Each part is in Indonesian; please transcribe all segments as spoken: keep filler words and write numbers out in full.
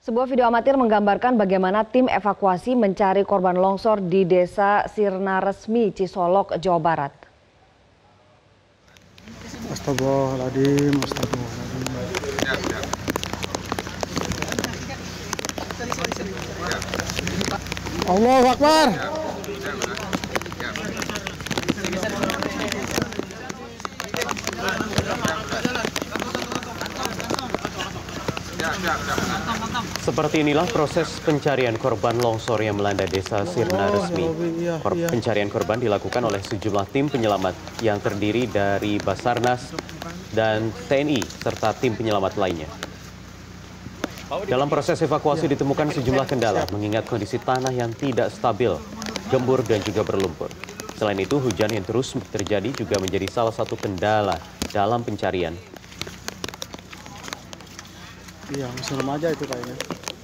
Sebuah video amatir menggambarkan bagaimana tim evakuasi mencari korban longsor di Desa Sirna Resmi, Cisolok, Jawa Barat. Astagfirullahaladzim, astagfirullahaladzim. Allahu Akbar. Seperti inilah proses pencarian korban longsor yang melanda Desa Sirna Resmi. Kor pencarian korban dilakukan oleh sejumlah tim penyelamat yang terdiri dari Basarnas dan T N I serta tim penyelamat lainnya. Dalam proses evakuasi ditemukan sejumlah kendala mengingat kondisi tanah yang tidak stabil, gembur dan juga berlumpur. Selain itu, hujan yang terus terjadi juga menjadi salah satu kendala dalam pencarian. Iya, masih remaja itu kayaknya.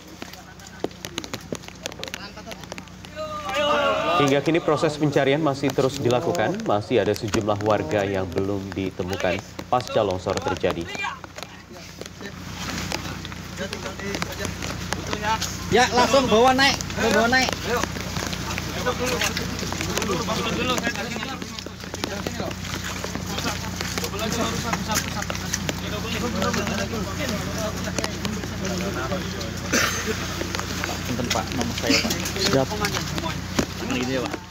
Hingga kini proses pencarian masih terus dilakukan. Masih ada sejumlah warga yang belum ditemukan pasca longsor terjadi. Ya, langsung bawa naik, bawa naik. Punten Pak, nomor saya Pak. Siap. Ini dia Pak.